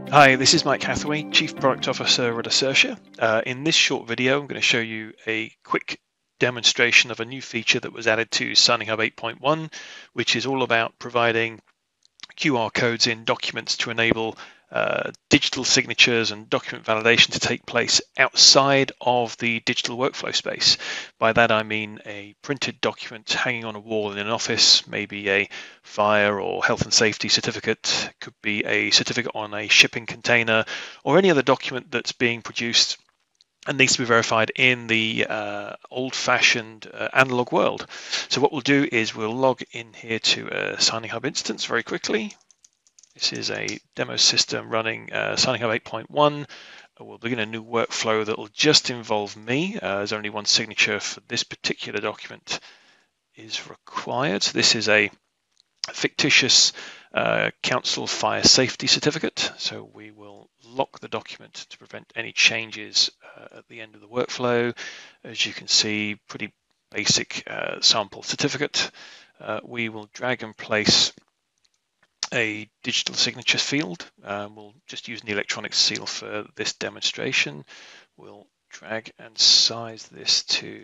Hi, this is Mike Hathaway, Chief Product Officer at Ascertia. In this short video, I'm going to show you a quick demonstration of a new feature that was added to SigningHub 8.1, which is all about providing QR codes in documents to enable digital signatures and document validation to take place outside of the digital workflow space. By that I mean a printed document hanging on a wall in an office, maybe a fire or health and safety certificate, could be a certificate on a shipping container, or any other document that's being produced and needs to be verified in the old-fashioned analog world. So what we'll do is we'll log in here to a SigningHub instance very quickly. This is a demo system running SigningHub 8.1. We'll begin a new workflow that will just involve me. There's only one signature for this particular document is required. So this is a fictitious council fire safety certificate. So we will lock the document to prevent any changes at the end of the workflow. As you can see, pretty basic sample certificate. We will drag and place a digital signature field. We'll just use an electronic seal for this demonstration. We'll drag and size this to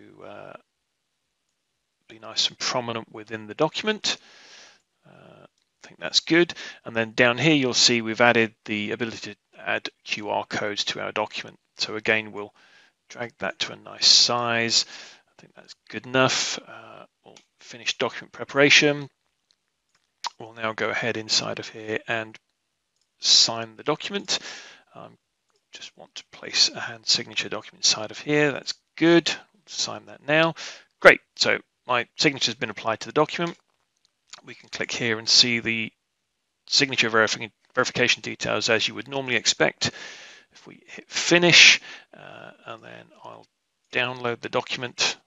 be nice and prominent within the document. I think that's good. And then down here you'll see we've added the ability to add QR codes to our document. So again, we'll drag that to a nice size. I think that's good enough. We'll finish document preparation. We'll now go ahead inside of here and sign the document. Just want to place a hand signature document inside of here. That's good. Sign that now. Great. So my signature has been applied to the document. We can click here and see the signature verification details as you would normally expect. If we hit finish, and then I'll download the document,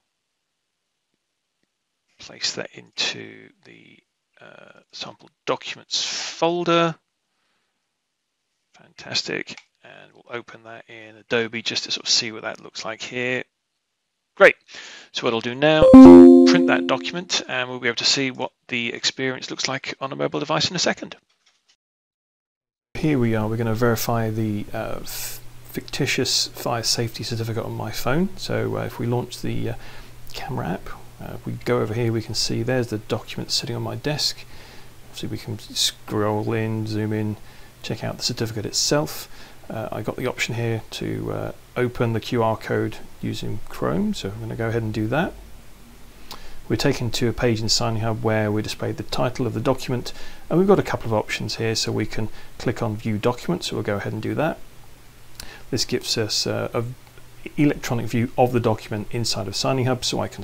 place that into the sample documents folder. Fantastic. And we'll open that in Adobe just to sort of see what that looks like here. Great. So what I'll do now is print that document and we'll be able to see what the experience looks like on a mobile device in a second. Here we are. We're going to verify the fictitious fire safety certificate on my phone. So if we launch the camera app, if we go over here, we can see there's the document sitting on my desk. Obviously we can scroll in, zoom in, check out the certificate itself. I got the option here to open the QR code using Chrome, so I'm going to go ahead and do that. We're taken to a page in SigningHub where we displayed the title of the document, and we've got a couple of options here, so we can click on View Document, so we'll go ahead and do that. This gives us an electronic view of the document inside of SigningHub, so I can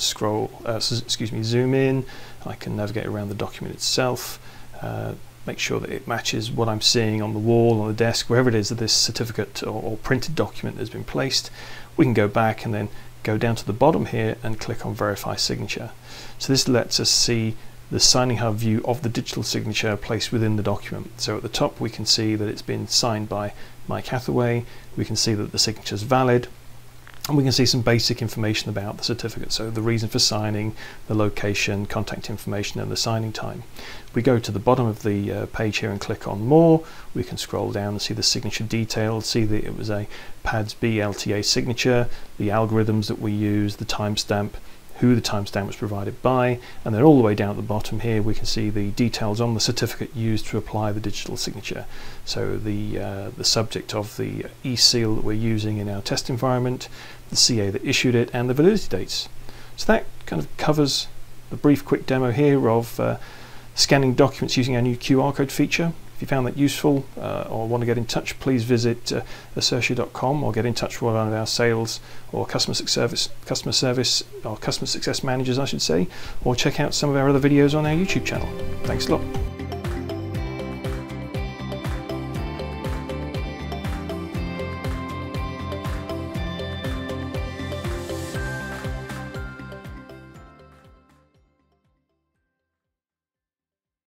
zoom in, I can navigate around the document itself, make sure that it matches what I'm seeing on the wall, on the desk, wherever it is that this certificate or printed document has been placed. We can go back and then go down to the bottom here and click on Verify Signature. So this lets us see the SigningHub view of the digital signature placed within the document. So at the top we can see that it's been signed by Mike Hathaway, we can see that the signature is valid, and we can see some basic information about the certificate, so the reason for signing, the location, contact information, and the signing time. We go to the bottom of the page here and click on More. We can scroll down and see the signature details, see that it was a PADS B LTA signature, the algorithms that we use, the timestamp, who the timestamp was provided by, and then all the way down at the bottom here we can see the details on the certificate used to apply the digital signature. So the subject of the eSeal that we're using in our test environment, the CA that issued it, and the validity dates. So that kind of covers the brief quick demo here of scanning documents using our new QR code feature. If you found that useful or want to get in touch, please visit ascertia.com or get in touch with one of our sales or customer success managers, I should say, or check out some of our other videos on our YouTube channel. Thanks a lot.